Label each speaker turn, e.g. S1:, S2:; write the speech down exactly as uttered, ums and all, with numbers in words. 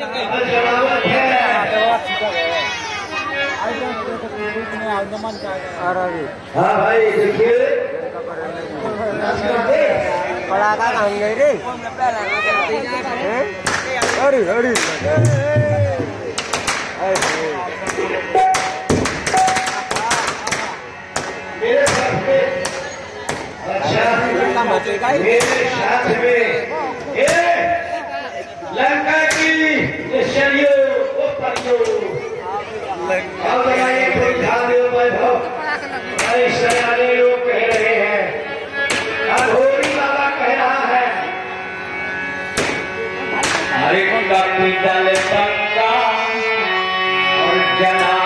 S1: हाँ भाई देखिए
S2: बड़ा का काम गई रे अरे अरे
S1: मेरे साथ में अच्छा मेरे साथ में ये लंका की ये शरियो वो परियो अब लगाइए कोई ध्यान दो वैभव ऐसे आने लोग कह रहे हैं अघोरी बाबा कह रहा है हरे का पीतल पंखा और जना